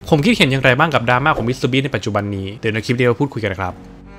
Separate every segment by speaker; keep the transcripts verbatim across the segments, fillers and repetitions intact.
Speaker 1: ผมคิดเห็นอย่างไรบ้างกับดราม่าของมิสเตอร์บีสต์ในปัจจุบันนี้เดี๋ยวในคลิปนี้เราพูดคุยกันนะครับ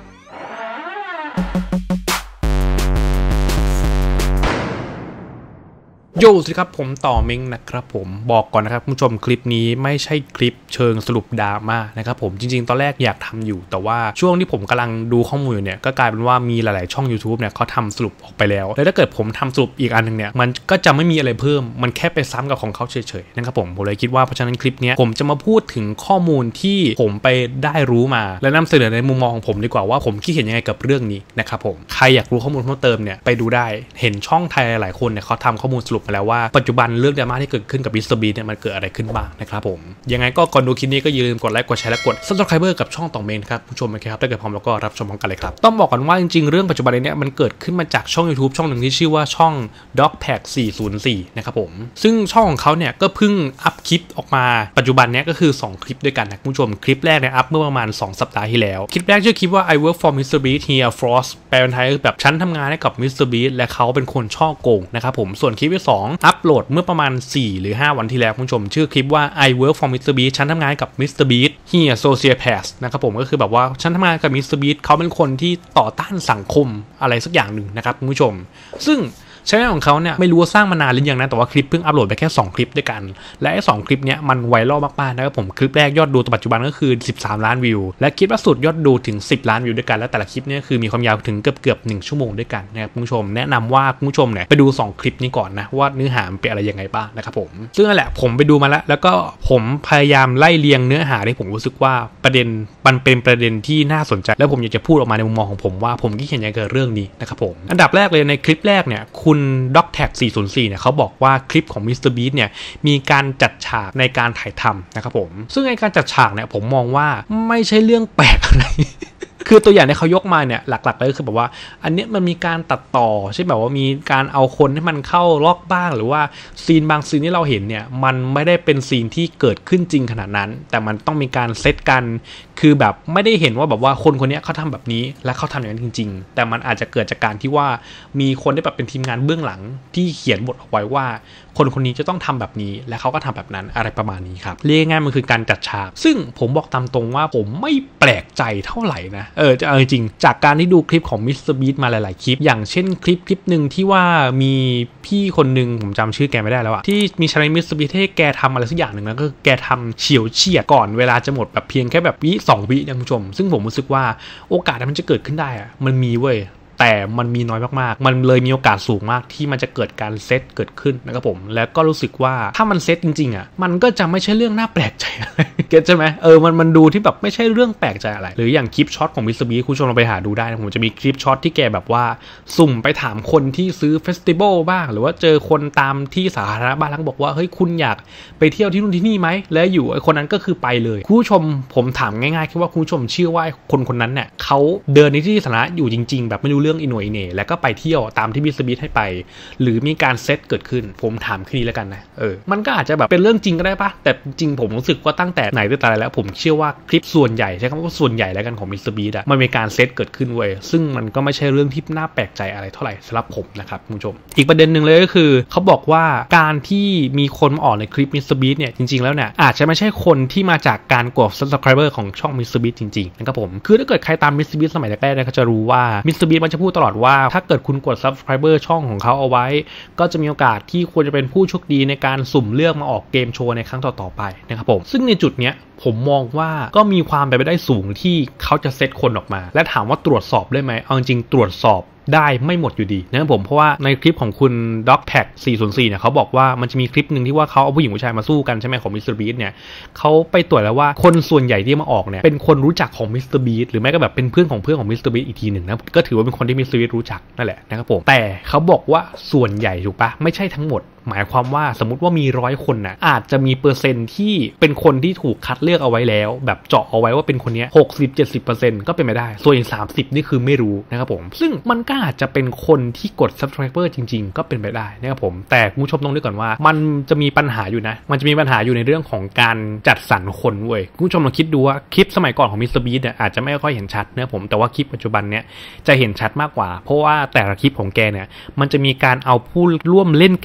Speaker 1: โยสวัสดีครับผมต่อเม้งนะครับผมบอกก่อนนะครับผู้ชมคลิปนี้ไม่ใช่คลิปเชิงสรุปดราม่านะครับผมจริงๆตอนแรกอยากทำอยู่แต่ว่าช่วงที่ผมกำลังดูข้อมูลเนี่ยก็กลายเป็นว่ามีหลายๆช่อง YouTube เนี่ยเขาทำสรุปออกไปแล้วแล้วถ้าเกิดผมทำสรุปอีกอันนึงเนี่ยมันก็จะไม่มีอะไรเพิ่มมันแค่ไปซ้ำกับของเขาเฉยๆนะครับผมผมเลยคิดว่าเพราะฉะนั้นคลิปนี้ผมจะมาพูดถึงข้อมูลที่ผมไปได้รู้มาและนำเสนอในมุมมองของผมดีกว่าว่าผมคิดเห็นยังไงกับเรื่องนี้นะครับผมใครอยากรู้ข้อมูลเพิ่มเติมเนี่ยไปดูได้เห็นช่องไทยหลายๆคนเนี่ยเขาทำข้อมูลสรุปมาแล้วว่าปัจจุบันเรื่องดราม่าที่เกิดขึ้นกับมิสเตอร์บีสต์เนี่ยมันเกิดอะไรขึ้นบ้างนะครับผมยังไงก็ก่อนดูคลิปนี้ก็อย่าลืมกดไลค์กดแชร์และกด ซับสไครเบอร์ กับช่องต่อเมนครับผู้ชมนะครับถ้าเกิดพร้อมแล้วก็รับชมพร้อมกันเลยครับต้องบอกก่อนว่าจริงๆเรื่องปัจจุบันนี้มันเกิดขึ้นมาจากช่อง YouTube ช่องหนึ่งที่ชื่อว่าช่อง ด็อก แพ็ก สี่ศูนย์สี่นะครับผมซึ่งช่องของเขาเนี่ยก็เพิ่งอัพคลิปออกมาปัจจุบันนี้ก็คือสองคลิปด้วยกันนะผู้ชมคลิปแรกเนี่ยอัพเมื่อประมาณสองสัปดาห์ที่แล้วคลิปแรกชื่อคลิปว่า I work for มิสเตอร์ Beast here Frost แปลเป็นไทยแบบฉันทำงานให้กับ มิสเตอร์ Beast และเขาเป็นคนช่อโกงนะครับผมส่วนคลิปที่สองอัพโหลดเมื่อประมาณสี่หรือห้าวันที่แล้วคุณผู้ชมชื่อคลิปว่า I work for มิสเตอร์ Beast ฉันทำงานกับ มิสเตอร์ Beast here sociopath นะครับผมก็คือแบบว่าฉันทำงานกับ มิสเตอร์ Beast เขาเป็นคนที่ต่อต้านสังคมอะไรสักอย่างหนึ่งนะครับคุณผู้ชมซึ่งช่องของเขาเนี่ยไม่รู้ว่าสร้างมานานหรือยังนะแต่ว่าคลิปเพิ่งอัปโหลดไปแค่สองคลิปด้วยกันและไอ้สองคลิปเนี้ยมันไวรัลมากๆนะครับผมคลิปแรกยอดดูปัจจุบันก็คือสิบสามล้านวิวและคลิปล่าสุดยอดดูถึงสิบล้านวิวด้วยกันและแต่ละคลิปเนี่ยคือมีความยาวถึงเกือบๆหนึ่งชั่วโมงด้วยกันนะครับคุณผู้ชมแนะนำว่าคุณผู้ชมเนี่ยไปดูสองคลิปนี้ก่อนนะว่าเนื้อหาเป็นอะไรยังไงบ้างนะครับผมซึ่งนั่นแหละผมไปดูมาแล้วแล้วก็ผมพยายามไล่เรียงเนื้อหาที่ผมรู้สึกว่าประเด็นมันเป็นประเด็นที่น่าสนใจแล้วผมอยากจะพูดออกมาในมุมมองของผมว่าผมคิดเห็นยังไงกับเรื่องนี้นะครับผมอันดับแรกเลยในคลิปแรกเนี่ยคุณ ด็อก แท็ก สี่ศูนย์สี่เนี่ยเขาบอกว่าคลิปของ มิสเตอร์ Beast เนี่ยมีการจัดฉากในการถ่ายทำนะครับผมซึ่งในการจัดฉากเนี่ยผมมองว่าไม่ใช่เรื่องแปลกอะไร คือตัวอย่างที่เขายกมาเนี่ยหลักๆเลยคือแบบว่าอันนี้มันมีการตัดต่อใช่แบบว่ามีการเอาคนให้มันเข้าล็อกบ้างหรือว่าซีนบางซีนที่เราเห็นเนี่ยมันไม่ได้เป็นซีนที่เกิดขึ้นจริงขนาดนั้นแต่มันต้องมีการเซตกันคือแบบไม่ได้เห็นว่าแบบว่าคนคนนี้เขาทำแบบนี้และเขาทำอย่างนั้นจริงๆแต่มันอาจจะเกิดจากการที่ว่ามีคนที่แบบเป็นทีมงานเบื้องหลังที่เขียนบทเอาไว้ว่าคนคนนี้จะต้องทำแบบนี้และเขาก็ทำแบบนั้นอะไรประมาณนี้ครับเรียกง่ายมันคือการจัดฉากซึ่งผมบอกตามตรงว่าผมไม่แปลกใจเท่าไหร่นะเออจะเอาจริงจากการที่ดูคลิปของ มิสเตอร์ Beast มาหลายๆคลิปอย่างเช่นคลิปคลิปหนึ่งที่ว่ามีพี่คนหนึ่งผมจำชื่อแกไม่ได้แล้วอะที่มีชาเลนจ์ มิสเตอร์ Beast ให้แกทำอะไรสักอย่างหนึ่งแล้วก็แกทำเฉียวเฉียดก่อนเวลาจะหมดแบบเพียงแค่แบบวิสองวินะคุณผู้ชมซึ่งผมรู้สึกว่าโอกาสที่มันจะเกิดขึ้นได้อะมันมีเว้ยแต่มันมีน้อยมากๆมันเลยมีโอกาสสูงมากที่มันจะเกิดการเซตเกิดขึ้นนะครับผมแล้วก็รู้สึกว่าถ้ามันเซตจริงๆอ่ะมันก็จะไม่ใช่เรื่องน่าแปลกใจอะไรเก็ตใช่ไหมเออมันมันดูที่แบบไม่ใช่เรื่องแปลกใจอะไรหรืออย่างคลิปช็อตของ มิสเตอร์ Beast คุณผู้ชมลองไปหาดูได้นะผมจะมีคลิปช็อตที่แกแบบว่าสุ่มไปถามคนที่ซื้อเฟสติวัลบ้างหรือว่าเจอคนตามที่สาธารณะบ้างแล้วบอกว่าเฮ้ยคุณอยากไปเที่ยวที่นู่นที่นี่ไหมแล้วอยู่ไอ้คนนั้นก็คือไปเลยคุณผู้ชมผมถามง่ายๆแค่ว่าคุณผู้ชมเชื่อว่าคนคนนั้นเนี่ยเขาเดินในที่สาธารณะอยู่จริงๆแบบไม่รู้เรื่องอิโหนอิเหน่แล้วก็ไปเที่ยวตามที่ มิสเตอร์ Beast ให้ไปหรือมีการเซตเกิดขึ้นผมถามแค่นี้แล้วกันนะเออมันก็อาจจะแบบเป็นเรื่องจริงก็ได้ปะแต่จริงผมรู้สึกว่าตั้งแต่ไหนแต่ไรแล้วผมเชื่อว่าคลิปส่วนใหญ่ใช้คำว่าส่วนใหญ่แล้วกันของ มิสเตอร์ Beast อะมันมีการเซตเกิดขึ้นเว้ยซึ่งมันก็ไม่ใช่เรื่องที่น่าแปลกใจอะไรเท่าไหร่สำหรับผมนะครับคุณผู้ชมอีกประเด็นหนึ่งเลยก็คือเขาบอกว่าการที่มีคนมาออกในคลิป มิสเตอร์ Beast เนี่ยจริงๆแล้วเนี่ยอาจจะไม่ใช่คนที่มาจากการกด ซับสไครเบอร์ ของช่อง มิสเตอร์ Beast จริงๆนะครับผมคือถ้าเกิดใครตาม มิสเตอร์ Beast สมัยแรกๆเนี่ยเขาจะรู้ว่า มิสเตอร์ Beast มันจะพูดตลอดว่าถ้าเกิดคุณกด ซับสไครเบอร์ ช่องของเขาเอาไว้ก็จะมีโอกาสที่ควรจะเป็นผู้โชคดีในการสุ่มเลือกมาออกเกมโชว์ในครั้งต่อๆไปนะครับผมซึ่งในจุดเนี้ยผมมองว่าก็มีความเป็นไปได้สูงที่เขาจะเซตคนออกมาและถามว่าตรวจสอบได้ไหมเอาจริงตรวจสอบได้ไม่หมดอยู่ดีนะครับผมเพราะว่าในคลิปของคุณ ด็อก แท็ก สี่ศูนย์สี่เนี่ยเขาบอกว่ามันจะมีคลิปหนึ่งที่ว่าเขาเอาผู้หญิงผู้ชายมาสู้กันใช่ไหมของ มิสเตอร์ Beast เนี่ยเขาไปตรวจแล้วว่าคนส่วนใหญ่ที่มาออกเนี่ยเป็นคนรู้จักของ มิสเตอร์ Beast หรือแม้ก็แบบเป็นเพื่อนของเพื่อนของ มิสเตอร์ Beast อีกทีหนึ่งนะก็ถือว่าเป็นคนที่ มิสเตอร์ Beast รู้จักนั่นแหละนะครับผมแต่เขาบอกว่าส่วนใหญ่ถูกปะไม่ใช่ทั้งหมดหมายความว่าสมมติว่ามีร้อยคนนะอาจจะมีเปอร์เซ็นต์ที่เป็นคนที่ถูกคัดเลือกเอาไว้แล้วแบบเจาะเอาไว้ว่าเป็นคนนี้ หกสิบ เจ็ดสิบเปอร์เซ็นต์ ก็เป็นไปได้ส่วนอีกสามสิบนี่คือไม่รู้นะครับผมซึ่งมันก็อาจจะเป็นคนที่กด Subscriber จริงๆก็เป็นไปได้นะครับผมแต่คุณผู้ชมต้องนึกก่อนว่ามันจะมีปัญหาอยู่นะมันจะมีปัญหาอยู่ในเรื่องของการจัดสรรคนเว้ยคุณผู้ชมลองคิดดูว่าคลิปสมัยก่อนของ มิสเตอร์ Beast เนี่ยอาจจะไม่ค่อยเห็นชัดนะผมแต่ว่าคลิปปัจจุบันเนี่ยจะเห็นชัดมากกว่าเพราะว่าแต่ละคลิปของแกเนี่ยมันจะมีการเอาผู้ร่วมเล่นเกมร่วม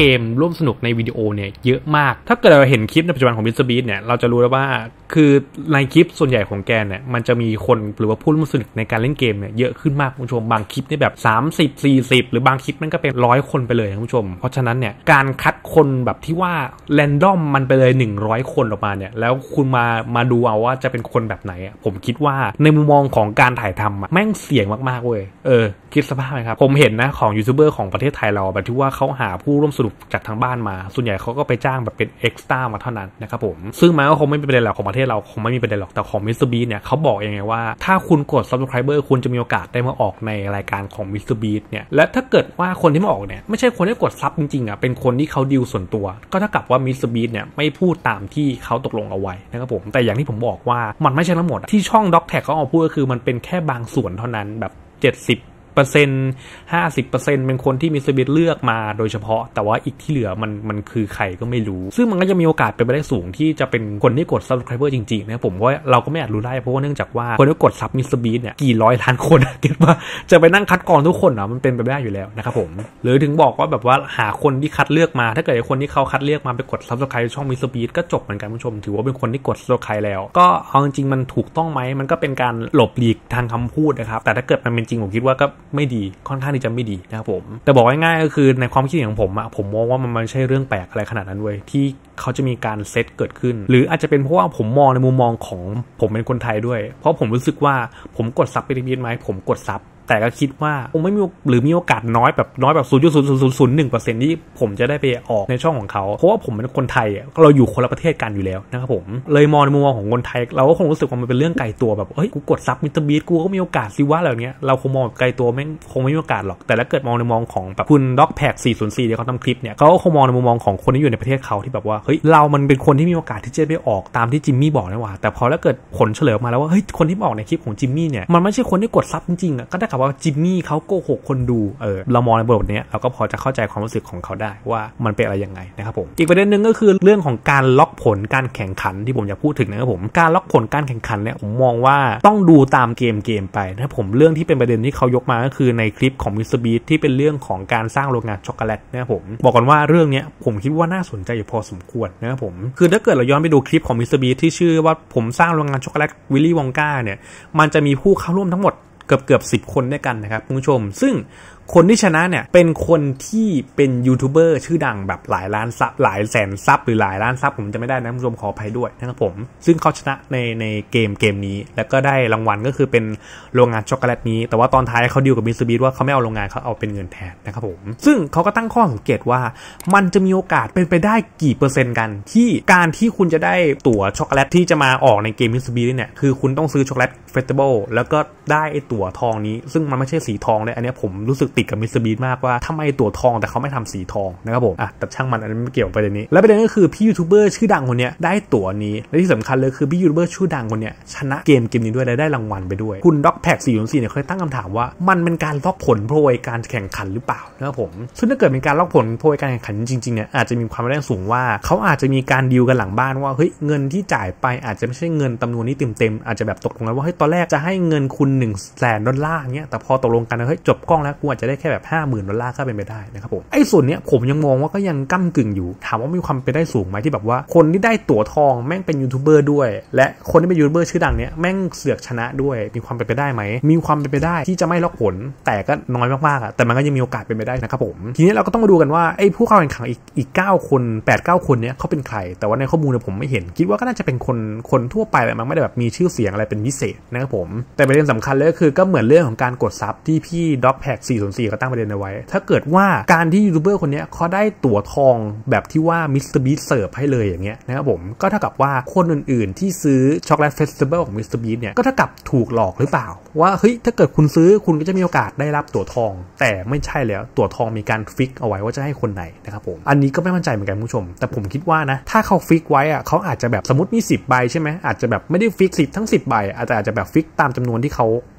Speaker 1: ร่วมสนุกในวิดีโอเนี่ยเยอะมากถ้าเกิดเราเห็นคลิปในปัจจุบันของ มิสเตอร์ บีสต์เนี่ยเราจะรู้แล้วว่าคือในคลิปส่วนใหญ่ของแกเนี่ยมันจะมีคนหรือว่าผู้ร่วมสนุกในการเล่นเกมเนี่ยเยอะขึ้นมากคุณผู้ชมบางคลิปนี่แบบสามสิบ สี่สิบหรือบางคลิปมันก็เป็นร้อยคนไปเลยคุณผู้ชมเพราะฉะนั้นเนี่ยการคัดคนแบบที่ว่าแรนดอมมันไปเลยหนึ่งร้อยคนออกมาเนี่ยแล้วคุณมามาดูเอาว่าจะเป็นคนแบบไหนอ่ะผมคิดว่าในมุมมองของการถ่ายทำอ่ะแม่งเสี่ยงมากๆเว้ยเออคิดสภาพไหมครับผมเห็นนะของยูทูบเบอร์ของประเทศไทยเราแบบที่ว่าเขาหาผู้ร่วมสนุกจากทางบ้านมาส่วนใหญ่เขาก็ไปจ้างแบบเป็นเอ็กซ์ตร้ามาเท่านั้นนะครับผมซึ่งมันก็คงไม่เป็นประเด็นหรอกของประเทศเราคงไม่มีประเด็นหรอกแต่ของ มิสเตอร์ บีสต์เนี่ยเขาบอกยังไงว่าถ้าคุณกด Subscriber คุณจะมีโอกาสได้มาออกในรายการของ มิสเตอร์ บีสต์ เนี่ยและถ้าเกิดว่าคนที่มาออกเนี่ยไม่ใช่คนที่กดซับจริงๆอ่ะเป็นคนที่เขาดีลส่วนตัวก็เท่ากับว่า มิสเตอร์ บีสต์ เนี่ยไม่พูดตามที่เขาตกลงเอาไว้นะครับผมแต่อย่างที่ผมบอกว่ามันไม่ใช่ทั้งหมดที่ช่อง ด็อก แท็ก เขาเอาพูดก็คือมันเป็นแค่บางส่วนเท่านั้นแบบเจ็ดสิบเปอร์เซ็นต์ ห้าสิบเปอร์เซ็นต์ เป็นคนที่ มิสเตอร์ บีสต์ เลือกมาโดยเฉพาะแต่ว่าอีกที่เหลือมันมันคือใครก็ไม่รู้ซึ่งมันก็จะมีโอกาสเป็นไปได้สูงที่จะเป็นคนที่กด Subscriber จริงๆนะผมว่าเราก็ไม่อาจรู้ได้เพราะว่าเนื่องจากว่าคนที่กดซับ มิสเตอร์ บีสต์ เนี่ยกี่ร้อยล้านคนเก็ทว่าจะไปนั่งคัดกรองทุกคนอ่ะมันเป็นไปไม่ได้อยู่แล้วนะครับผมหรือถึงบอกว่าแบบว่าหาคนที่คัดเลือกมาถ้าเกิดคนที่เขาคัดเลือกมาไปกด Subscribe ช่อง มิสเตอร์ บีสต์ ก็จบเหมือนกันผู้ชมถือว่าเป็นคนที่กด Subscribe แล้วก็เอาจริงๆมันถูกต้องไหมมันก็เป็นการหลบหลีกทางคำพูดนะครับแต่ถ้าเกิดมันเป็นจริงผมคิดว่าก็ไม่ดีค่อนข้างที่จะไม่ดีนะครับผมแต่บอกง่ายๆก็คือในความคิดของผมอะผมมองว่ามันไม่ใช่เรื่องแปลกอะไรขนาดนั้นเว้ยที่เขาจะมีการเซตเกิดขึ้นหรืออาจจะเป็นเพราะว่าผมมองในมุมมองของผมเป็นคนไทยด้วยเพราะผมรู้สึกว่าผมกดซับไปนิดๆไหมผมกดซับแต่ก็คิดว่าคงไม่มีหรือมีโอกาสน้อยแบบน้อยแบบ ศูนย์จุดศูนย์ศูนย์ศูนย์หนึ่งเปอร์เซ็นต์ ที่ผมจะได้ไปออกในช่องของเขาเพราะว่าผมเป็นคนไทยอ่ะเราอยู่คนละประเทศกันอยู่แล้วนะครับผมเลยมองในมุมมองของคนไทยเราก็คงรู้สึกว่ามันเป็นเรื่องไกลตัวแบบเฮ้ยกูกดซับ มิสเตอร์ บีสต์ กูก็มีโอกาสสิว่าอะไรเงี้ยเราคงมองไกลตัวแม่งคงไม่มีโอกาสหรอกแต่ถ้าเกิดมองในมุมมองของแบบคุณ ด็อก แท็ก สี่ศูนย์สี่ที่เขาทำคลิปเนี่ยเขาก็คงมองในมุมมองของคนที่อยู่ในประเทศเขาที่แบบว่าเฮ้ยเรามันเป็นคนที่มีโอกาสที่จะไปออกตามที่จิมมี่บอกนะว่าแต่พอแล้วเกิดผลเฉลยออกมาแล้วว่าเฮ้ยคนที่ออกในคลิปของจิมมี่เนี่ยมันไม่ใช่คนที่กดซับจริงๆอ่ะก็ได้กับว่าจิมมี่เขาโกหกคนดูเออเรามองในบทนี้เราก็พอจะเข้าใจความรู้สึกของเขาได้ว่ามันเป็นอะไรยังไงนะครับผมอีกประเด็นหนึ่งก็คือเรื่องของการล็อกผลการแข่งขันที่ผมอยากพูดถึงนะครับผมการล็อกผลการแข่งขันเนี่ยผมมองว่าต้องดูตามเกมเกมไปนะครับผมเรื่องที่เป็นประเด็นที่เขายกมาก็คือในคลิปของ มิสเตอร์ บีสต์ ที่เป็นเรื่องของการสร้างโรงงานช็อกโกแลตนะครับผมบอกก่อนว่าเรื่องนี้ผมคิดว่าน่าสนใจอยู่พอสมควรนะครับผมคือถ้าเกิดเราย้อนไปดูคลิปของ มิสเตอร์ บีสต์ ที่ชื่อว่าผมสร้างโรงงานช็อกโกแลตวิลลี่วองกาเนี่ยมันจะมีผู้เข้าร่วมทั้งหมดเกือบเกือบสิบคนด้วยกันนะครับคุณผู้ชมซึ่งคนที่ชนะเนี่ยเป็นคนที่เป็นยูทูบเบอร์ชื่อดังแบบหลายล้านซับหลายแสนซับหรือหลายล้านซับผมจะไม่ได้นะคุณผู้ชมขออภัยด้วยนะครับผมซึ่งเขาชนะในในเกมเกมนี้แล้วก็ได้รางวัลก็คือเป็นโรงงานช็อกโกแลตนี้แต่ว่าตอนท้ายเขาดีลกับ มิสเตอร์ บีสต์ ว่าเขาไม่เอาโรงงานเขาเอาเป็นเงินแทนนะครับผมซึ่งเขาก็ตั้งข้อสังเกตว่ามันจะมีโอกาสเป็นไปได้กี่เปอร์เซ็นต์กันที่การที่คุณจะได้ตั๋วช็อกโกแลตที่จะมาออกในเกม มิสเตอร์ บีสต์ เนี่ยคือคุณต้องซื้อช็อกโกแลตเฟสติวัลแล้วก็ได้ไอ้ตั๋วทองนี้ซึ่งมันไม่ใช่สีทองเลยอันนี้ผมรู้สึกติดกับ มิสเตอร์ บีสต์ มากว่าทำไมตั๋วทองแต่เขาไม่ทำสีทองนะครับผมอ่ะแต่ช่างมันอันนี้ไม่เกี่ยวกับประเด็นนี้และประเด็นก็คือพี่ยูทูบเบอร์ชื่อดังคนนี้ได้ตั๋วนี้และที่สำคัญเลยคือพี่ยูทูบเบอร์ชื่อดังคนนี้ชนะเกมเกมนี้ด้วยและได้รางวัลไปด้วยคุณ ด็อก แท็ก สี่ศูนย์สี่เนี่ยเคยตั้งคำถามว่ามันเป็นการล็อกผลโพยการแข่งขันหรือเปล่านะครับผมซึ่งถ้าเกิดเป็นการล็อกผลโพยการแข่งขันจริงๆเนี่ยอาจจะมีความเป็นไปได้สูงว่าเขาอาจจะมีการดีลกันหลังบ้านว่าเฮ้ยเงินที่จ่ายไปอาจจะไม่ใช่เงินจำนวนนี้เต็มๆอาจจะแบบตกลงกันว่าเฮ้ยตอนแรกจะให้เงินคุณหนึ่งแสนดอลลาร์เงี้ยแต่พอตกลงกันเฮ้ยจบกล้องแล้วกูอาจจะได้แค่แบบ ห้าหมื่น ดอลลาร์ก็เป็นไปได้นะครับผมไอ้ส่วนเนี้ยผมยังมองว่าก็ยังก้ำกึ่งอยู่ถามว่ามีความเป็นได้สูงไหมที่แบบว่าคนที่ได้ตั๋วทองแม่งเป็นยูทูบเบอร์ด้วยและคนที่เป็นยูทูบเบอร์ชื่อดังเนี้ยแม่งเสือกชนะด้วยมีความเป็นไปได้ไหมมีความเป็นไปได้ที่จะไม่ล็อกผลแต่ก็น้อยมากๆอ่ะแต่มันก็ยังมีโอกาสเป็นไปได้นะครับผมทีนี้เราก็ต้องมาดูกันว่าไอ้ผู้เข้าแข่งขันอีกอีกเก้าคน แปด เก้าคนเนี้ยเขาเป็นใครแต่ว่าในข้อมูลเนี่ยผมไม่เห็นคิดว่าก็น่าจะเป็นคนคนทั่วไปแหละมันไม่ได้แบบมีชื่อเสียงอะไรเป็นพิเศษนะครับผมแต่ประเด็นสำคัญเลยก็คือก็เหมือนเรื่องของการกดซับที่พี่ ด็อก แท็ก สี่ศูนย์สี่เขาตั้งประเด็นเอาไว้ถ้าเกิดว่าการที่ยูทูบเบอร์คนนี้เขาได้ตั๋วทองแบบที่ว่า มิสเตอร์ บีสต์ เสิร์ฟให้เลยอย่างเงี้ยนะครับผมก็เท่ากับว่าคนอื่นๆที่ซื้อช็อกโกแลตเฟสติวัลของ มิสเตอร์ บีสต์ เนี่ยก็เท่ากับถูกหลอกหรือเปล่าว่าเฮ้ยถ้าเกิดคุณซื้อคุณก็จะมีโอกาสได้รับตั๋วทองแต่ไม่ใช่แล้วตั๋วทองมีการฟิกเอาไว้ว่าจะให้คนไหนนะครับผมอันนี้ก็ไม่มั่นใจเหมือนกันผู้ชมแต่ผมคิดว่านะถ้าเขาฟิกไว้อะเขาอาจจะแบบสมมติมีสิบใบใช่ไหมอาจจะแบบไม่ได้ฟิกสิบทั้งสิบใบอาจจะอาจจะแบบฟิกตามจำนวนที่เขา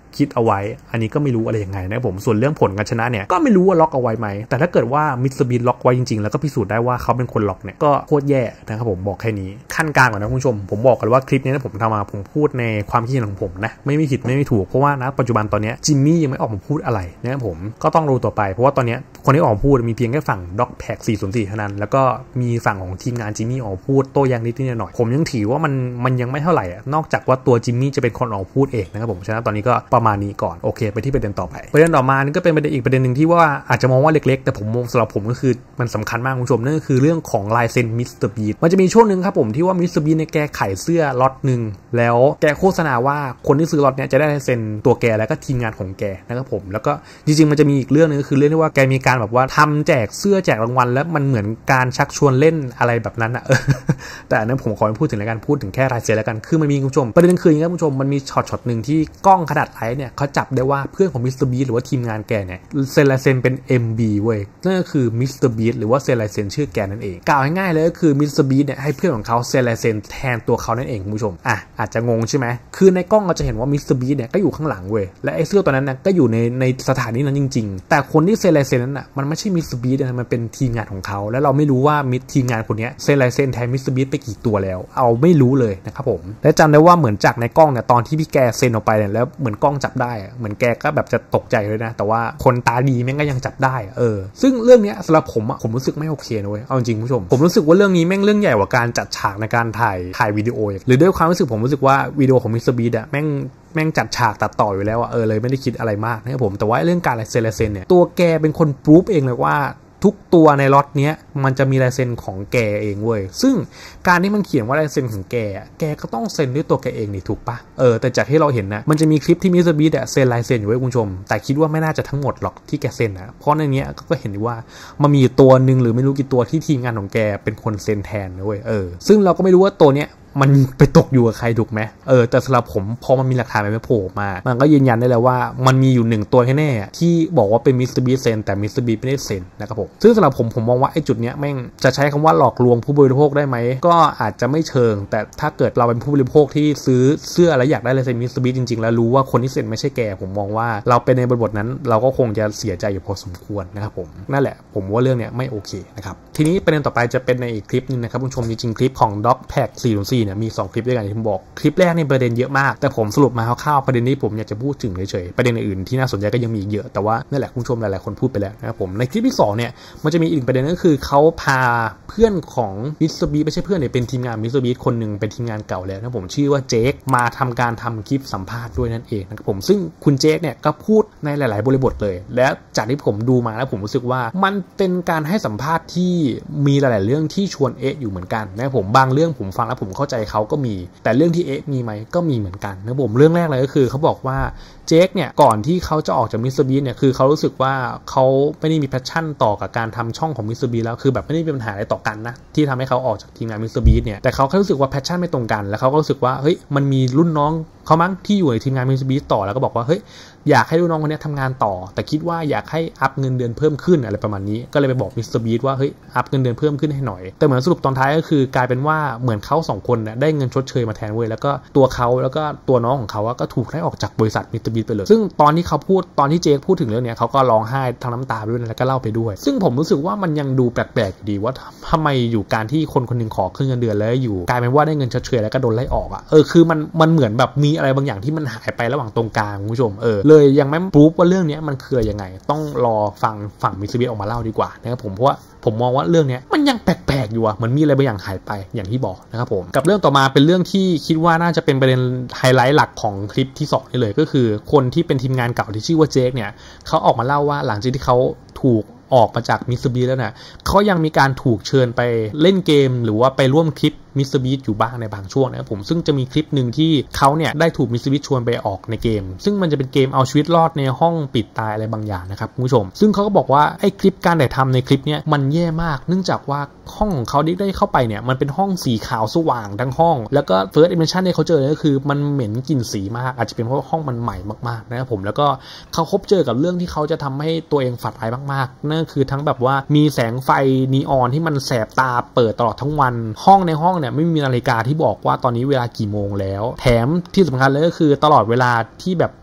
Speaker 1: คิดเอาไว้อันนี้ก็ไม่รู้อะไรยังไงนะผมส่วนเรื่องผลการชนะเนี่ยก็ไม่รู้ว่าล็อกเอาไว้ไหมแต่ถ้าเกิดว่ามิสเตอร์บีนล็อกไว้จริงๆแล้วก็พิสูจน์ได้ว่าเขาเป็นคนล็อกเนี่ยก็โคตรแย่นะครับผมบอกแค่นี้ขั้นกลางก่อนนะคุณผู้ชมผมบอกกันว่าคลิปนี้ผมทำมาผมพูดในความคิดเห็นของผมนะไม่มีผิดไม่มีถูกเพราะว่าณปัจจุบันตอนนี้จิมมี่ยังไม่ออกมาพูดอะไรนะครับผมก็ต้องรู้ต่อไปเพราะว่าตอนนี้คนที่ออกมาพูดมีเพียงแค่ฝั่งด็อกแพ็กสี่ศูนย์สี่เท่านั้นแล้วก็มีฝั่งของทีมงานจิมมี่ออกมาพูดโต้แย้งนิดนิดหน่อยผมยังถือว่ามันมันยังไม่เท่าไหร่นอกจากว่าตัวจิมมี่จะเป็นคนออกพูดเองนะครับผมฉะนั้นตอนนี้ก็ประมาณนี้ก่อนโอเคไปที่ประเด็นต่อไปประเด็นต่อมานี่ก็เป็นประเด็นอีกประเด็นหนึ่งที่ว่าอาจจะมองว่าเล็กๆแต่ผมมองสำหรับผมก็คือมันสำคัญมากคุณผู้ชมนั่นก็คือเรื่องของลายเซ็นมิสเตอร์บีนมันจะมีช่วงนึงครับผมที่ว่ามิสเตอร์บีนเนี่ยแกขายเสื้อล็อตนึงแล้วแกโฆษณาว่าคนที่ซื้อล็อตเนี่ยจะได้ลายเซ็นตัวแกแล้วก็ทีมงานของแกนะครับผมแล้วก็จริงๆมันจะมีอีกเรื่องนึงก็คือเรื่องที่ว่าแกมีการแบบว่าทำแจกเสื้อแจกรางวัลแล้วมันเหมือนการชักชวนเล่นอะไรแบบนั้นอะแต่อันนั้นผมขอไม่พูดถึงแล้วกันพูดถึงแค่ลายเซ็นแล้วกันคือมันมีคุณผู้ชมประเด็นคืออย่างนี้คุณผู้ชมมันมีช็อตช็อตนึงที่กล้องขนาดไลท์เนี่ยเขาจับได้ว่าเพื่อนของมิสเตอร์บีนหรือว่าทีมงานแกเนี่ยเซ็นลายเซ็นเป็น เอ็ม บี เว้ยนั่นก็คือมิสเตอร์บีนหรือว่าเซ็นลายเซ็นชื่อแกนั่นเองกล่าวง่ายๆเลยก็คือมิสเตอร์บีนเนี่ยให้เพื่อนของเขาเซ็นลายเซ็นแทนตัวเขานั่นเองคุณผู้ชมอ่ะอาจจะงงใช่ไหมคือในกล้องเราจะเห็นว่ามิสเตอร์บีนเนี่ยก็อยู่ข้างหลังเว้ยและไอ้เสื้อตัวนั้นน่ะก็อยู่ในในสถานที่นั้นจริงๆแต่คนที่เซ็นลายเซ็นนั้นน่ะมันไม่ใช่มิสเตอร์บีนนะมันเป็นทีมงานของเขาแล้วเราไม่รู้ว่ามิทีมงานคนนี้เซ็นลายเซ็นแทนมิสเตอร์บีนไปกี่ตัวแล้วเอาไม่รู้เลยนะครับผมและจำได้ว่าเหมือนจากในกล้องเนี่ยตอนที่พี่แกเซ็นออกไปเนี่ยแล้วเหมือนกล้องจับได้เหมือนแกก็แบบจะตกใจเลยนะแต่ว่าคนตาดีแม่งก็ยังจับได้เออซึ่งเรื่องนี้สำหรับผมอ่ะผมรู้สึกไม่โอเคนะเว้ยเอาจริงผู้ชมผมรู้สึกว่าเรื่องนี้แม่งเรื่องใหญ่กว่าการจัดฉากในการถ่ายถ่ายวิดีโอหรือด้วยความรู้สึกผมรู้สึกว่าวิดีโอของมิสเตอร์บีนอ่ะแม่งแม่งจัดฉากตัดต่ออยู่แล้วอ่ะเออเลยไม่ได้คิดอะไรมากนะครับผมแต่ว่าเรื่องการเซ็นลายเซ็นเนี่ยตัวแกเป็นคนพรูฟเองเลยว่าทุกตัวในล็อตเนี้ยมันจะมีลายเซ็นของแกเองเว้ยซึ่งการที่มันเขียนว่าลายเซ็นของแกแกก็ต้องเซ็นด้วยตัวแกเองนี่ถูกปะเออแต่จากที่เราเห็นนะมันจะมีคลิปที่มิสเตอร์บีนเซ็นลายเซ็นอยู่เว้ยคุณผู้ชมแต่คิดว่าไม่น่าจะทั้งหมดหรอกที่แกเซ็นนะเพราะในนี้ก็เห็นว่ามันมีตัวนึงหรือไม่รู้กี่ตัวที่ทีมงานของแกเป็นคนเซ็นแทนนะเว้ยเออซึ่งเราก็ไม่รู้ว่าตัวเนี้ยมันไปตกอยู่กับใครถูกไหมเออแต่สำหรับผมพอมันมีหลักฐานไม่โผล่มามันก็ยืนยันได้แล้วว่ามันมีอยู่หนึ่งตัวแน่ๆที่บอกว่าเป็นมิสเตอร์บีเซ็นแต่มิสเตอร์บีไม่ได้เซ็นนะครับผมซึ่งสำหรับผมผมมองว่าไอ้จุดเนี้ยแม่งจะใช้คำว่าหลอกลวงผู้บริโภคได้ไหมก็อาจจะไม่เชิงแต่ถ้าเกิดเราเป็นผู้บริโภคที่ซื้อเสื้อแล้วอยากได้ลายเซ็นมิสเตอร์บีจริงๆแล้วรู้ว่าคนที่เซ็นไม่ใช่แกผมมองว่าเราเป็นในบริบทนั้นเราก็คงจะเสียใจอยู่พอสมควรนะครับผมนั่นแหละผมว่าเรื่องเนี้ยไม่โอเคนะครับทีนี้ประเด็นต่อไปจะเป็นในอีกคลิปนึงนะครับคุณผู้ชมจริงๆคลิปของ ด็อกแพ็ก สี่ศูนย์สี่เนี่ยมีสองคลิปด้วยกันที่ผมบอกคลิปแรกในประเด็นเยอะมากแต่ผมสรุปมาคร่าวๆประเด็นนี้ผมอยากจะพูดถึงเฉยๆประเด็นอื่นที่น่าสนใจก็ยังมีเยอะแต่ว่านั่นแหละคุณผู้ชมหลายๆคนพูดไปแล้วนะครับผมในคลิปที่สองเนี่ยมันจะมีอีกประเด็นก็คือเขาพาเพื่อนของมิสเตอร์บีไม่ใช่เพื่อนเนี่ยเป็นทีมงานมิสเตอร์บีคนหนึ่งเป็นทีมงานเก่าแล้วนะผมชื่อว่าเจคมาทำการทำคลิปสัมภาษณ์ด้วยนั่นเองนะครับผมซึ่งคุณเจคเนี่ยก็พูดในหลายๆบริบทเลยและจากที่ผมดูมาแล้วผมรู้สึกว่ามันเป็นการให้สัมภาษณ์ที่มีหลายๆเรื่องที่ชวนเอ๊ะอยู่เหมือนกันนะผมบางเรื่องผมฟังแล้วผมเข้าใจเขาก็มีแต่เรื่องที่เอ๊ะมีไหมก็มีเหมือนกันนะผมเรื่องแรกเลยก็คือเขาบอกว่าเจคเนี่ยก่อนที่เขาจะออกจากมิสเตอร์บีนเนี่ยคือเขารู้สึกว่าเขาไม่ได้มีแพชชั่นต่อกับการทำช่องของมิสเตอร์บีนแล้วคือแบบไม่ได้มีปัญหาอะไรต่อกันนะที่ทำให้เขาออกจากทีมงานมิสเตอร์บีนเนี่ยแต่เขาแค่รู้สึกว่าแพชชั่นไม่ตรงกันแล้วเขาก็รู้สึกว่าเฮ้ยมันมีรุ่นน้องเขามั้งที่อยู่ในทีมงานมิสเตอร์บีนต่อแล้วก็บอกว่าเฮ้ยอยากให้รุ่นน้องคนนี้ทำงานต่อแต่คิดว่าอยากให้อัพเงินเดือนเพิ่มขึ้นอะไรประมาณนี้ก็เลยไปบอกมิสเตอร์บีนว่าเฮ้ยอัพเงินเดือนเพิ่มขึ้นให้หน่อยแต่เหมือนสรุปตอนท้ายก็คือกลายเป็นว่าเหมือนเขาสองคนได้เงินชดเชยมาแทนเว้ยแล้วก็ตัวเขาแล้วก็ตัวน้องของเขาก็ถูกไล่ออกจากบริษัทมิสเตอร์บีนไปเลยซึ่งตอนที่เขาพูดตอนที่เจคพูดถึงเรื่องนี้เขาก็ร้องไห้ทั้งน้ำตาด้วยแล้วก็เล่าไปด้วยซึ่งผมรู้สึกว่ามันยังดูแปลกๆอยู่ดีว่าทำไมอยู่การที่คนคนนึงขอขึ้นเงินเดือนแล้วอยู่กลายเป็นว่าได้เงินชดเชยแล้วก็โดนไล่ออกอ่ะเออคือมันมันเหมือนแบบมีอะไรบางอย่างที่มันหายไประหว่างตรงกลางคุณผู้ชมเออเลยยังไม่รู้ว่าเรื่องนี้มันคือยังไงต้องรอฟังฝั่งมิสเตอร์บีนออกมาเล่าดีกว่านะครับผมเพราะว่าผมมองว่าเรื่องนี้มันยังแปลกๆอยู่อ่ะเหมือนมีอะไรบางอย่างหายไปอย่างที่บอกนะครับผมกับเรื่องต่อมาเป็นเรื่องที่คิดว่าน่าจะเป็นประเด็นไฮไลท์หลักของคลิปที่สองนี่เลยก็คือคนที่เป็นทีมงานเก่าที่ชื่อว่าเจคเนี่ยเขาออกมาเล่าว่าหลังจากที่เขาถูกออกมาจากมิสเตอร์บีนแล้วนะเขายังมีการถูกเชิญไปเล่นเกมหรือว่าไปร่วมคลิปมิสเตอร์บีนอยู่บ้างในบางช่วงนะครับผมซึ่งจะมีคลิปหนึ่งที่เขาเนี่ยได้ถูกมิสเตอร์บีนชวนไปออกในเกมซึ่งมันจะเป็นเกมเอาชีวิตรอดในห้องปิดตายอะไรบางอย่างนะครับคุณผู้ชมซึ่งเขาก็บอกว่าไอ้คลิปการถ่ายทำในคลิปเนี้ยมันแย่มากเนื่องจากว่าห้องของเขาที่ได้เข้าไปเนี่ยมันเป็นห้องสีขาวสว่างทั้งห้องแล้วก็ first impression ที่เขาเจอก็คือมันเหม็นกลิ่นสีมากอาจจะเป็นเพราะห้องมันใหม่มากๆนะครับผมแล้วก็เขาพบเจอกับเรื่องที่เขาจะทำให้ตัวเองฝันร้ายมากๆนั่นคือทั้งแบบว่ามีแสงไฟนีออนที่มันแสบตาเปิดตลอดทั้งวันห้องในห้องเนี่ยไม่มีนาฬิกาที่บอกว่าตอนนี้เวลากี่โมงแล้วแถมที่สำคัญเลยก็คือตลอดเวลาที่แบบ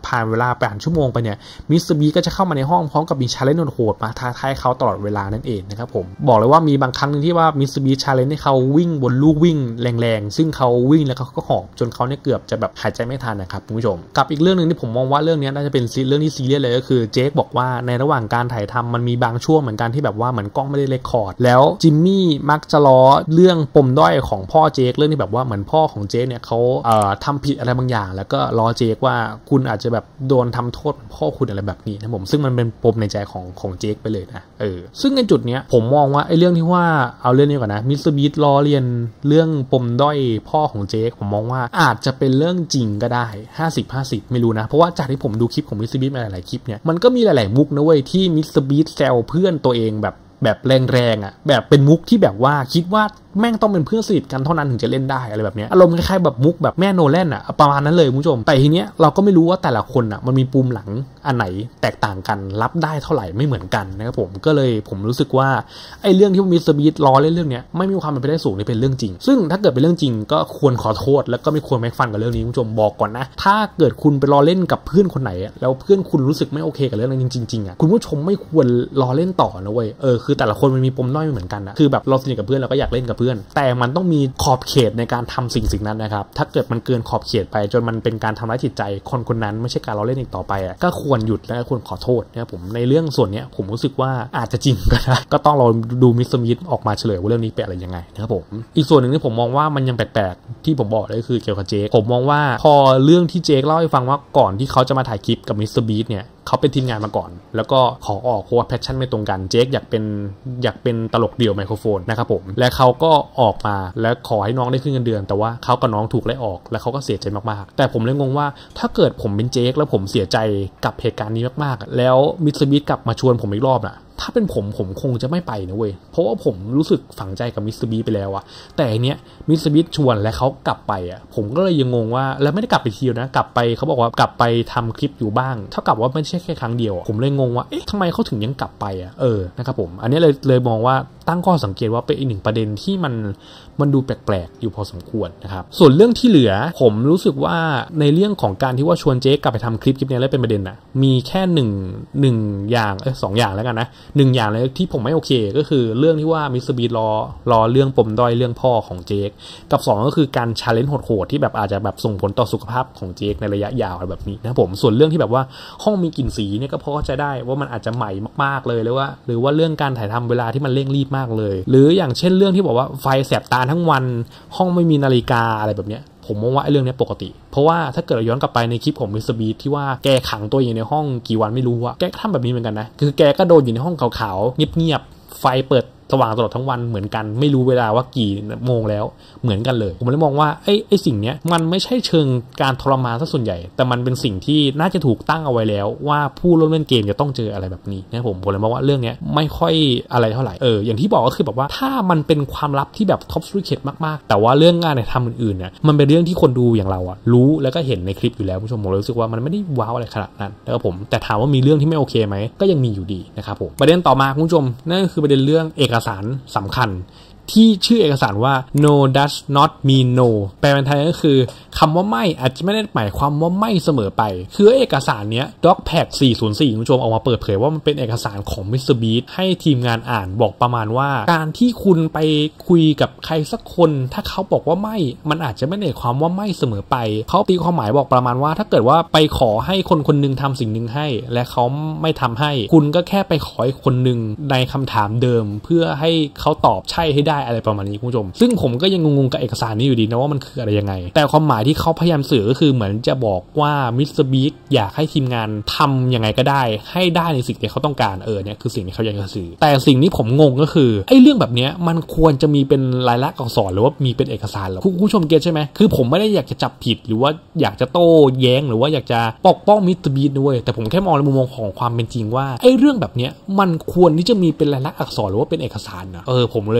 Speaker 1: ผ่านเวลาแปดชั่วโมงไปเนี่ยมิสเตอร์บีก็จะเข้ามาในห้องพร้อมกับมีชาเลนจ์โหดมาท้าทายเขาตลอดเวลานั่นเองนะครับผมบอกเลยว่ามีบางครั้งนึงที่ว่ามิสเตอร์บีชาเลนจ์ให้เขาวิ่งบนลูกวิ่งแรงๆซึ่งเขาวิ่งแล้วเขาก็หอบจนเขาเนี่ยเกือบจะแบบหายใจไม่ทันนะครับคุณผู้ชมกับอีกเรื่องนึงที่ผมมองว่าเรื่องนี้น่าจะเป็นเรื่องที่ซีเรียสเลยก็คือเจคบอกว่าในระหว่างการถ่ายทำมันมีบางช่วงเหมือนกันที่แบบว่าเหมือนกล้องไม่ได้เรคคอร์ดแล้วจิมมี่มักจะล้อเรื่องปมด้อยของพ่อเจคเรื่องที่แบบว่าเหมือนพ่อของเจคเนี่ยเขาเอ่อทำผิดอะไรบางอย่างแล้วก็ล้อเจคว่าคุณอาจจะแบบโดนทำโทษพ่อคุณอะไรแบบนี้นะผมซึ่งมันเป็นปมในใจของของเจคไปเลยนะเออซึ่งในจุดเนี้ยผมมองว่าไอ้เรื่องที่ว่าเอาเรื่องนี้ก่อนนะมิสเตอร์บีทล้อเลียนเรื่องปมด้อยพ่อของเจคผมมองว่าอาจจะเป็นเรื่องจริงก็ได้ห้าสิบ ห้าสิบไม่รู้นะเพราะว่าจากที่ผมดูคลิปของมิสเตอร์บีทมาหลายๆคลิปเนี่ยมันก็มีหลายๆมุกนะเว้ยที่มิสเตอร์บีทแซวเพื่อนตัวเองแบบแบบแรงๆอ่ะแบบเป็นมุกที่แบบว่าคิดว่าแม่งต้องเป็นเพื่อนสนิทกันเท่านั้นถึงจะเล่นได้อะไรแบบนี้อารมณ์คล้ายๆแบบมุกแบบแม่โนแลนอ่ะประมาณนั้นเลยคุณผู้ชมแต่ทีเนี้ยเราก็ไม่รู้ว่าแต่ละคนอ่ะมันมีปูมหลังอันไหนแตกต่างกันรับได้เท่าไหร่ไม่เหมือนกันนะครับผมก็เลยผมรู้สึกว่าไอ้เรื่องที่มิสเตอร์บีทล้อเล่นเรื่องเนี้ยไม่มีความเป็นไปได้สูงนี่เป็นเรื่องจริงซึ่งถ้าเกิดเป็นเรื่องจริงก็ควรขอโทษแล้วก็ไม่ควรแม็กฟันกับเรื่องนี้คุณผู้ชมบอกก่อนนะถ้าเกิดคุณไปล้อเล่นกับเพื่อนคนไหนแล้วเพื่อนคุณรู้สึกไม่โอเคกับเรื่องนั้นจริงๆอ่ะคุณผู้ชมไม่ควรล้อเล่นต่อนะเว้ยเออคือแต่ละคนมันมีปมด้อยไม่เหมือนกันนะคือแบบเราสนิทกับเพื่อนเราก็อยากเล่นกับเพื่อนแต่มันต้องมีขอบเขตในการทำสิ่งสิ่งนั้นนะครับถ้าเกิดมันเกินขอบเขตไปจนมันเป็นการทำร้ายจิตใจคนคนนั้นไม่ใช่การล้อเล่นอีกต่อไปอ่ะก็ควรหยุดและควรขอโทษนะครับผมในเรื่องส่วนนี้ผมรู้สึกว่าอาจจะจริงก็ได้ก็ต้องรอดูมิสเตอร์บีทออกมาเฉลยว่าเรื่องนี้เป็นอะไรยังไงนะครับผมอีกส่วนหนึ่งที่ผมมองว่ามันยังแปลกๆที่ผมบอกเลยคือเกี่ยวกับเจคผมมองว่าพอเรื่องที่เจคเล่าให้ฟังว่าก่อนที่เขาจะมาถ่ายคลิปกับมิสเตอร์บีทเนี่ยเขาเป็นทีมงานมาก่อนแล้วก็ขอออกเพราะว่าแพชชั่นไม่ตรงกันเจคอยากเป็นอยากเป็นตลกเดี่ยวไมโครโฟนนะครับผมและเขาก็ออกมาและขอให้น้องได้ขึ้นเงินเดือนแต่ว่าเขากับน้องถูกไล่ออกและเขาก็เสียใจมากๆแต่ผมเลยงงว่าถ้าเกิดผมเป็นเจคแล้วผมเสียใจกับเหตุการณ์นี้มากๆแล้วมิสเตอร์บีทกลับมาชวนผมอีกรอบน่ะถ้าเป็นผมผมคงจะไม่ไปนะเว้ยเพราะว่าผมรู้สึกฝังใจกับมิสเตอร์บีทไปแล้วอะแต่อันเนี้ยมิสเตอร์บีทชวนและเขากลับไปอะผมก็เลยยังงงว่าแล้วไม่ได้กลับไปทีนะกลับไปเขาบอกว่ากลับไปทำคลิปอยู่บ้างเท่ากับว่าไม่ใช่แค่ครั้งเดียวผมเลยงงว่าเอ๊ะทำไมเขาถึงยังกลับไปอะเออนะครับผมอันนี้เลยเลยมองว่าตั้งข้อสังเกตว่าเป็นอีกหนึ่งประเด็นที่มันมันดูแปลกๆอยู่พอสมควรนะครับส่วนเรื่องที่เหลือผมรู้สึกว่าในเรื่องของการที่ว่าชวนเจ๊กลับไปทำคลิปคลิปนี้แล้วเป็นประเด็นนะมีแค่หนึ่งหนึ่งอย่างเออสองอย่างแล้วกันนะหนึ่งอย่างเลยที่ผมไม่โอเคก็คือเรื่องที่ว่ามิสเตอร์บีทรอรอเรื่องปมด้อยเรื่องพ่อของเจ๊กกับสองก็คือการชาเลนจ์โหดๆที่แบบอาจจะแบบส่งผลต่อสุขภาพของเจ๊กในระยะยาวอะไรแบบนี้นะผมส่วนเรื่องที่แบบว่าห้องมีกลิ่นสีเนี่ยก็พอเข้าใจได้ว่ามันอาจจะใหม่มากๆเลยหรือว่าหรือว่าเรื่องการถ่ายทำเวลาที่มันเร่งรีบมากเลยหรืออย่างเช่นเรื่องที่บอกว่าไฟแสบตาทั้งวันห้องไม่มีนาฬิกาอะไรแบบเนี้ยผมมองว่าไอ้เรื่องนี้ปกติเพราะว่าถ้าเกิดเราย้อนกลับไปในคลิปของมิสเตอร์บีทที่ว่าแกขังตัวอยู่ในห้องกี่วันไม่รู้อะแกก็ทำแบบนี้เหมือนกันนะคือแกก็โดนอยู่ในห้องขาวๆเงียบๆไฟเปิดสว่างตลอดทั้งวันเหมือนกันไม่รู้เวลาว่ากี่โมงแล้วเหมือนกันเลยผมเลยมองว่าไอ้ไอ้สิ่งเนี้ยมันไม่ใช่เชิงการทรมานซะส่วนใหญ่แต่มันเป็นสิ่งที่น่าจะถูกตั้งเอาไว้แล้วว่าผู้เล่นเกมจะต้องเจออะไรแบบนี้นะผมผมเลยมองว่าเรื่องเนี้ยไม่ค่อยอะไรเท่าไหร่เอออย่างที่บอกก็คือแบบว่าถ้ามันเป็นความลับที่แบบท็อปซีเคร็ตมากๆแต่ว่าเรื่องงานในทำอื่นๆเนี่ยมันเป็นเรื่องที่คนดูอย่างเราอะรู้แล้วก็เห็นในคลิปอยู่แล้วผู้ชมผมรู้สึกว่ามันไม่ได้ว้าวอะไรขนาดนั้นนะครับผมแต่ถามว่ามีเรื่องที่ไม่โอเคไหมก็ยังมีอยู่ดีนะครับผมประเด็นต่อมาคุณผู้ชมนั่นก็คือประเด็นเรื่องเอกสารสำคัญที่ชื่อเอกสารว่า no does not mean no แปลเป็นไทยก็คือคำว่าไม่อาจจะไม่ได้หมายความว่าไม่เสมอไปคือเอกสารเนี้ย Docpack สี่ศูนย์สี่คุณผู้ชมออกมาเปิดเผยว่ามันเป็นเอกสารของ มิสเตอร์ Beast ให้ทีมงานอ่านบอกประมาณว่าการที่คุณไปคุยกับใครสักคนถ้าเขาบอกว่าไม่มันอาจจะไม่ได้ความว่าไม่เสมอไปเขาตีความหมายบอกประมาณว่าถ้าเกิดว่าไปขอให้คนคนนึงทำสิ่งนึงให้และเขาไม่ทำให้คุณก็แค่ไปขอให้คนนึงในคำถามเดิมเพื่อให้เขาตอบใช่ให้ได้อะไรประมาณนี้คุณผู้ชมซึ่งผมก็ยังงงๆกับเอกสารนี้อยู่ดีนะว่ามันคืออะไรยังไงแต่ความหมายที่เขาพยายามสื่อก็คือเหมือนจะบอกว่า มิสเตอร์ Beast อยากให้ทีมงานทำยังไงก็ได้ให้ได้ในสิ่งที่เขาต้องการเออเนี่ยคือสิ่งที่เขาอยากจะสื่อแต่สิ่งที่ผมงงก็คือไอ้เรื่องแบบนี้มันควรจะมีเป็นลายลักษณ์อักษรหรือว่ามีเป็นเอกสารหรอคุณผู้ชมเก็ทใช่ไหมคือผมไม่ได้อยากจะจับผิดหรือว่าอยากจะโต้แย้งหรือว่าอยากจะปกป้อง มิสเตอร์ Beast ด้วยแต่ผมแค่มองในมุมมองของความเป็นจริงว่าไอ้เรื่องแบบนี้มันควรที่จะมีเป็นลายลักษณ์อักษรหรือว่าเป็นเอกสารนะเออผมเลยรู้สึกว่ามัน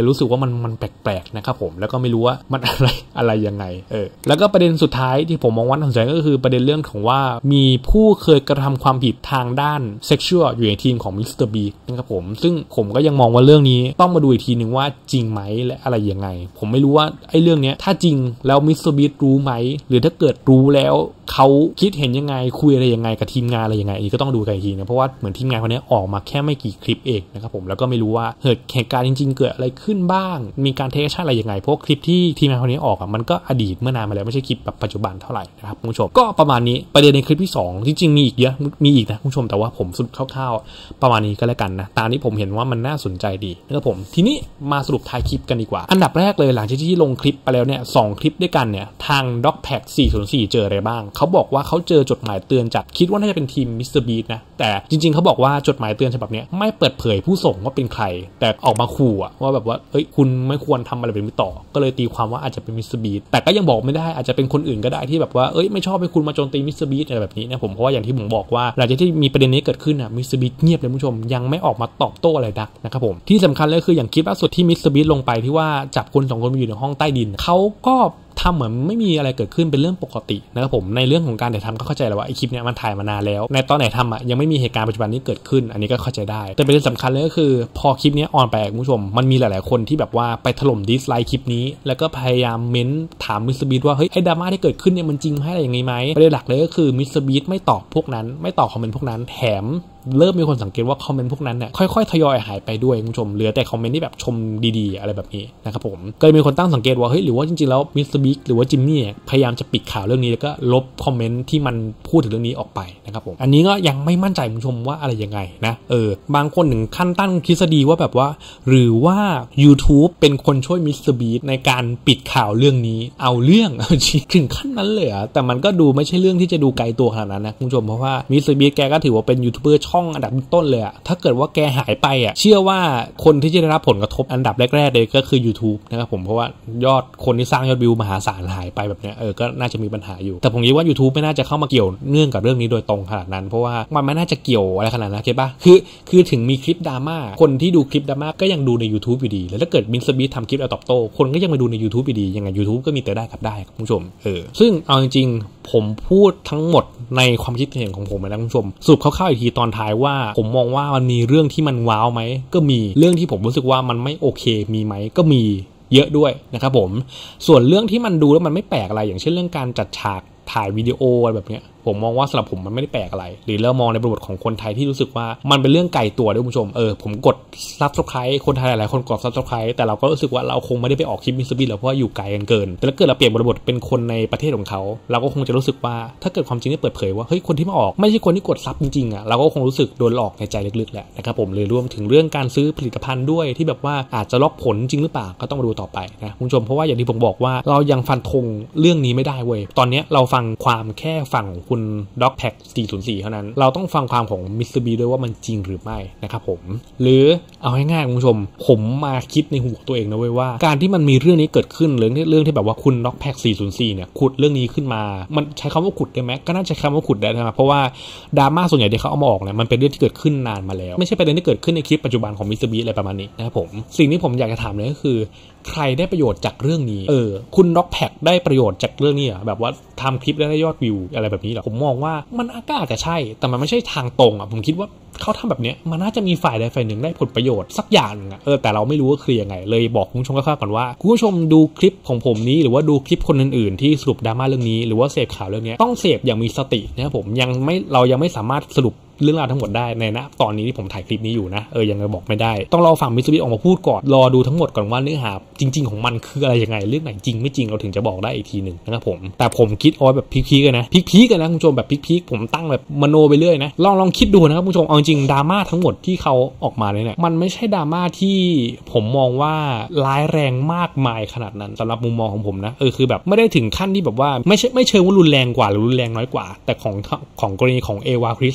Speaker 1: มันมันแปลกๆนะครับผมแล้วก็ไม่รู้ว่ามันอะไรอะไรยังไงเออแล้วก็ประเด็นสุดท้ายที่ผมมองว่าน่าสนใจก็คือประเด็นเรื่องของว่ามีผู้เคยกระทำความผิดทางด้านเซ็กชวลอยู่ในทีมของมิสเตอร์บีนะครับผมซึ่งผมก็ยังมองว่าเรื่องนี้ต้องมาดูอีกทีนึงว่าจริงไหมและอะไรยังไงผมไม่รู้ว่าไอ้เรื่องนี้ถ้าจริงแล้วมิสเตอร์บีรู้ไหมหรือถ้าเกิดรู้แล้วเขาคิดเห็นยังไงคุยอะไรยังไงกับทีมงานอะไรยังไงอีกก็ต้องดูกันอีกทีนะเพราะว่าเหมือนทีมงานคนนี้ออกมาแค่ไม่กี่คลิปเองนะครับผมแล้วก็ไม่รู้ว่าเหตุการณ์จริงๆเกิดอะไรขึ้นบ้างมีการเทคชั่นอะไรยังไงเพราะคลิปที่ทีมงานคนนี้ออกอ่ะมันก็อดีตเมื่อนานมาแล้วไม่ใช่คลิปแบบปัจจุบันเท่าไหร่นะครับคุณผู้ชมก็ประมาณนี้ประเด็นในคลิปที่สองจริงๆมีอีกเยอะมีอีกนะคุณผู้ชมแต่ว่าผมสรุปคร่าวๆประมาณนี้ก็แล้วกันนะตามที่ผมเห็นว่ามันน่าสนใจดีนะครับผมทีนี้มาสรุปท้ายคลิปกันดีกว่าอันดับแรกเลยหลังจากที่ลงคลิปไปแล้วเนี่ยสองคลิปด้วยกันเนี่ยทาง Dogpack สี่ศูนย์สี่เจออะไรบ้างเขาบอกว่าเขาเจอจดหมายเตือนจากคิดว่าน่าจะเป็นทีม มิสเตอร์ Beast นะแต่จริงๆเขาบอกว่าจดหมายเตือนฉบับนี้ไม่เปิดเผยผู้ส่งว่าเป็นใครแต่ออกมาขู่ว่าแบบว่าเอ้ยคุณไม่ควรทำอะไรแบบนี้ต่อก็เลยตีความว่าอาจจะเป็น มิสเตอร์ Beast แต่ก็ยังบอกไม่ได้อาจจะเป็นคนอื่นก็ได้ที่แบบว่าเอ้ยไม่ชอบให้คุณมาโจมตี มิสเตอร์ Beast อะไรแบบนี้นะผมเพราะว่าอย่างที่ผมบอกว่าหลังจากที่มีประเด็นนี้เกิดขึ้นอ่ะ มิสเตอร์ Beast เงียบเลยผู้ชมยังไม่ออกมาตอบโต้อะไรดักนะครับผมที่สำคัญเลยคืออย่างคลิปล่าสุดที่ มิสเตอร์ Beast ลงไปที่ว่าจับคนสองคนมาอยู่ในห้องใต้ดินเขาก็ทำเหมือนไม่มีอะไรเกิดขึ้นเป็นเรื่องปกตินะครับผมในเรื่องของการถ่ายทำก็เข้าใจแล้วว่าไอคลิปเนี้ยมันถ่ายมานานแล้วในตอนไหนทำอ่ะยังไม่มีเหตุการณ์ปัจจุบันนี้เกิดขึ้นอันนี้ก็เข้าใจได้แต่ประเด็นสำคัญเลยก็คือพอคลิปนี้ออนไปคุณผู้ชมมันมีหลายๆคนที่แบบว่าไปถล่มดิสไลค์คลิปนี้แล้วก็พยายามเม้นถามมิสเตอร์ Beast ว่าเฮ้ยไอ้ดราม่าที่เกิดขึ้นเนี่ยมันจริงไหมอะไรอย่างงี้ไหมประเด็นหลักเลยก็คือมิสเตอร์ Beast ไม่ตอบพวกนั้นไม่ตอบคอมเมนต์พวกนั้นแถมเริ่มมีคนสังเกตว่าคอมเมนต์พวกนั้นเนี่ยค่อยๆทยอยหายไปด้วยคุณผู้ชมเหลือแต่คอมเมนต์ที่แบบชมดีๆอะไรแบบนี้นะครับผมก็มีคนตั้งสังเกตว่าเฮ้ยหรือว่าจริงๆแล้วมิสเตอร์ Beast หรือว่าจิมมี่พยายามจะปิดข่าวเรื่องนี้แล้วก็ลบคอมเมนต์ที่มันพูดถึงเรื่องนี้ออกไปนะครับผมอันนี้ก็ยังไม่มั่นใจคุณผู้ชมว่าอะไรยังไงนะเออบางคนถึงขั้นตั้งทฤษฎีว่าแบบว่าหรือว่า YouTube เป็นคนช่วยมิสเตอร์ Beast ในการปิดข่าวเรื่องนี้เอาเรื่องเอาจริงถึงขั้นนั้นเลยอ่ะแต่มันก็ดูไม่ใช่เรื่องที่จะดูไกลตัวขนาดนั้นนะคุณผู้ชมเพราะว่ามิสเตอร์ Beast แกก็ถือว่าเป็นยูทูบเบอร์ช่องอันดับต้นเลยอะถ้าเกิดว่าแกหายไปอะเชื่อว่าคนที่จะได้รับผลกระทบอันดับแรกๆเลยก็คือ YouTube นะครับผมเพราะว่ายอดคนที่สร้างยอดวิวมหาศาลหายไปแบบเนี้ยเออก็น่าจะมีปัญหาอยู่แต่ผมคิดว่า YouTube ไม่น่าจะเข้ามาเกี่ยวเนื่องกับเรื่องนี้โดยตรงขนาดนั้นเพราะว่ามันไม่น่าจะเกี่ยวอะไรขนาดนั้นเข้าป่ะคือคือถึงมีคลิปดราม่าคนที่ดูคลิปดราม่าก็ยังดูใน YouTube อยู่ดีแล้วถ้าเกิดมิสเตอร์ Beast ทำคลิปเอาตอบโต้คนก็ยังมาดูใน YouTube อยู่ดียังไง YouTube ก็มีแต่ได้กับได้คุณผู้ชมเออซึ่งเอาจริงๆผมพูดทั้งหมดในความคิดเห็นของผมนะคุณผู้ชมสรุปคร่าวๆอีกทีตอนท้ายว่าผมมองว่ามันมีเรื่องที่มันว้าวไหมก็มีเรื่องที่ผมรู้สึกว่ามันไม่โอเคมีไหมก็มีเยอะด้วยนะครับผมส่วนเรื่องที่มันดูแล้วมันไม่แปลกอะไรอย่างเช่นเรื่องการจัดฉากถ่ายวิดีโออะไรแบบเนี้ยผมมองว่าสำหรับผมมันไม่ได้แปลกอะไรหรือเรามองในบริบทของคนไทยที่รู้สึกว่ามันเป็นเรื่องไกลตัวด้วยคุณผู้ชมเออผมกด Subscribe คนไทยหลายๆคนกด Subscribe แต่เราก็รู้สึกว่าเราคงไม่ได้ไปออกคลิปมิสเตอร์ Beastแล้วเพราะว่าอยู่ไกลกันเกินแต่ถ้าเกิดเราเปลี่ยนบริบทเป็นคนในประเทศของเขาเราก็คงจะรู้สึกว่าถ้าเกิดความจริงได้เปิดเผยว่าเฮ้ยคนที่มาออกไม่ใช่คนที่กดซับจริงๆอ่ะเราก็คงรู้สึกโดนหลอกในใจลึกๆแหละนะครับผมเลยรวมถึงเรื่องการซื้อผลิตภัณฑ์ด้วยที่แบบว่าอาจจะล็อกผลจริงหรือเปล่าก็ต้องมาดูต่อไปนะคุณผู้ชมเพราะว่าอย่างที่ผมบอกว่าเรายังฟันธงเรื่องนี้ไม่ได้เว้ยตอนนี้เราฟังความแค่ฝั่งของคุณ Dogpack สี่ศูนย์สี่เท่านั้นเราต้องฟังความของ มิสเตอร์ Beast ด้วยว่ามันจริงหรือไม่นะครับผมหรือเอาง่ายๆคุณผู้ชมผมมาคิดในหัวตัวเองนะเว้ยว่าการที่มันมีเรื่องนี้เกิดขึ้นเรื่องเรื่องที่แบบว่าคุณ Dogpack สี่ศูนย์สี่เนี่ยขุดเรื่องนี้ขึ้นมามันใช้คำว่าขุดได้ไหมก็น่าจะใช้คำว่าขุดได้นะเพราะว่าดราม่าส่วนใหญ่ที่เขาเอามาออกเนี่ยมันเป็นเรื่องที่เกิดขึ้นนานมาแล้วไม่ใช่ประเด็นที่เกิดขึ้นในคลิปปัจจุบันของ มิสเตอร์ Beast อะไรประมาณนี้นะครับผมสิ่งที่ผมอยากจะถามเลยก็คือใครได้ประโยชน์จากเรื่องนี้เออคุณ Dogpack ได้ประโยชน์จากเรื่องนี้อ่ะแบบว่าทำคลิปได้ยอดวิวอะไรแบบนี้หรอผมมองว่ามันก็อาจจะใช่แต่มันไม่ใช่ทางตรงอ่ะผมคิดว่าเขาทำแบบนี้มันน่าจะมีฝ่ายใดฝ่ายหนึ่งได้ผลประโยชน์สักอย่างอ่ะเออแต่เราไม่รู้ว่าคือยังไงเลยบอกคุณผู้ชมคร่าวๆก่อนว่าคุณผู้ชมดูคลิปของผมนี้หรือว่าดูคลิปคนอื่นๆที่สรุปดราม่าเรื่องนี้หรือว่าเสพข่าวเรื่องนี้ต้องเสพอย่างมีสตินะครับผมยังไม่เรายังไม่สามารถสรุปเรื่องราวทั้งหมดได้ในณตอนนี้ที่ผมถ่ายคลิปนี้อยู่นะเออยังบอกไม่ได้ต้องรอฝั่งมิสเตอร์ Beastออกมาพูดก่อนรอดูทั้งหมดก่อนว่าเนื้อหาจริงๆของมันคืออะไรยังไงเรื่องไหนจริงไม่จริงเราถึงจะบอกได้อีกทีหนึ่งนะครับผมแต่ผมคิดเอาแบบพีคๆกันนะพีคๆกันนะคุณผู้ชมแบบพีคๆผมตั้งแบบมโนไปเรื่อยนะลองลองคิดดูนะครับคุณผู้ชมเอาจริงดราม่าทั้งหมดที่เขาออกมาเนี่ยมันไม่ใช่ดราม่าที่ผมมองว่าร้ายแรงมากมายขนาดนั้นสำหรับมุมมองของผมนะเออคือแบบไม่ได้ถึงขั้นที่แบบว่าไม่ใช่ไม่เชิงว่ารุนแรงกว่าหรือรุนแรงน้อยกว่าแต่ของของกรณีของเอวาคริสไทสันเนี่ย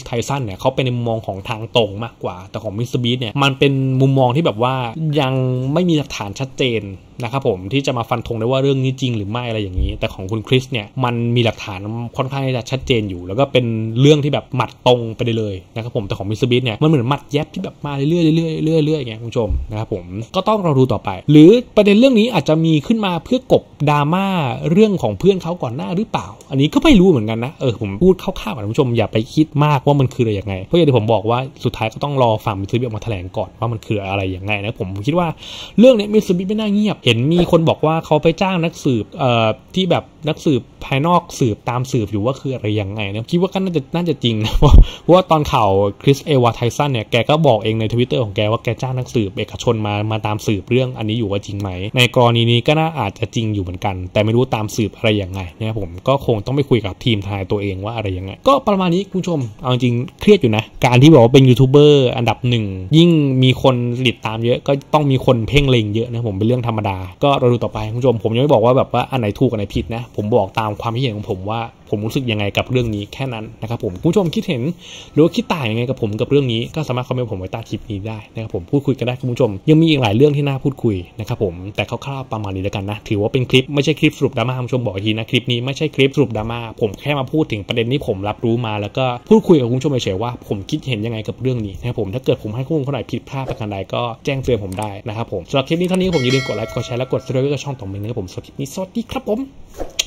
Speaker 1: เนี่ยเขาเป็นในมุมมองของทางตรงมากกว่าแต่ของมิสเตอร์บีสเนี่ยมันเป็นมุมมองที่แบบว่ายังไม่มีหลักฐานชัดเจนนะครับผมที่จะมาฟันธงได้ว่าเรื่องนี้จริงหรือไม่อะไรอย่างนี้แต่ของคุณคริสเนี่ยมันมีหลักฐานค่อนข้างจะชัดเจนอยู่แล้วก็เป็นเรื่องที่แบบหมัดตรงไปเลยนะครับผมแต่ของมิสเตอร์บีสเนี่ยมันเหมือนหมัดแยบที่แบบมาเรื่อยๆเรื่อยๆเรื่อยๆอย่างเงี้ยคุณผู้ชมนะครับผมก็ต้องเราดูต่อไปหรือประเด็นเรื่องนี้อาจจะมีขึ้นมาเพื่อกบดราม่าเรื่องของเพื่อนเขาก่อนหน้าหรือเปล่าอันนี้ก็ไม่รู้เหมือนกันนะเออผมพูดคร่าวๆกับคุณผู้ชมอย่าไปคิดมากว่ามันคืออะไรยังไงเพราะอย่างที่ผมบอกว่าสุดท้ายก็ต้องรอฝั่งมิสเตอร์บีสออกมาแถลงก่อนว่ามันคืออะไรยังไงนะผมคิดว่าเรื่องนี้มิสเตอร์บีสไม่น่าเงียบเห็นมีคนบอกว่าเขาไปจ้างนักสืบเอ่อที่แบบนักสืบภายนอกสืบตามสืบอยู่ว่าคืออะไรยังไงนะคิดว่าก็น่าจะน่าจะจริงนะเพราะว่าตอนข่าวคริสเอวาไทสันเนี่ยแกก็บอกเองใน Twitter ของแกว่าแกจ้างนักสืบเอกชนมามาตามสืบเรื่องอันนี้อยู่ว่าจริงไหมในกรณีนี้ก็น่าอาจจะจริงอยู่เหมือนกันแต่ไม่รู้ตามสืบอะไรยังไงนะครับผมก็คงต้องไปคุยกับทีมทนายตัวเองว่าอะไรยังไงก็ประมาณนี้คุณผู้ชมเอาจริงเครียดอยู่นะการที่บอกว่าเป็นยูทูบเบอร์อันดับหนึ่งยิ่งมีคนติดตามเยอะก็ต้องมีคนเพ่งเล็งเยอะนะผมเป็นเรื่องธรรมดาก็เราดูต่อไปคุณผู้ชมผมยังไม่บอกว่าแบบว่าอันไหนถูกอันไหนผิดนะผมบอกตามความคิดเห็นของผมว่าผมรู้สึกยังไงกับเรื่องนี้แค่นั้นนะครับผมคุณผู้ชมคิดเห็นหรือว่าคิดต่างยังไงกับผมกับเรื่องนี้ก็สามารถคอมเมนต์ผมไว้ใต้คลิปนี้ได้นะครับผมพูดคุยกันได้คุณผู้ชมยังมีอีกหลายเรื่องที่น่าพูดคุยนะครับผมแต่คร่าวๆประมาณนี้แล้วกันนะถือว่าเป็นคลิปไม่ใช่คลิปสรุปดราม่าคุณผู้ชมบอกทีนะคลิปนี้ไม่ใช่คลิปสรุปดราม่าผมแค่มาพูดถึงประเด็นที่ผมรับรู้มาแล้วก็พูดคุยกับคุณผู้ชมเฉยๆว่าผมคิดเห็นยังไงกับเรื่องนี้นะครับผมถ้าเกิดผมให้ข้อมูลคนไหนผิดพลาดประการใดก็แจ้งเตือนผมได้นะครับผมสำหรับคลิปนี้เท่านี้ผมอย่าลืมกดไลค์กดแชร์และกดซับสไครบ์กับช่องต่อไปนะครับผมสำหรับคลิปนี้สวัสดีครับผม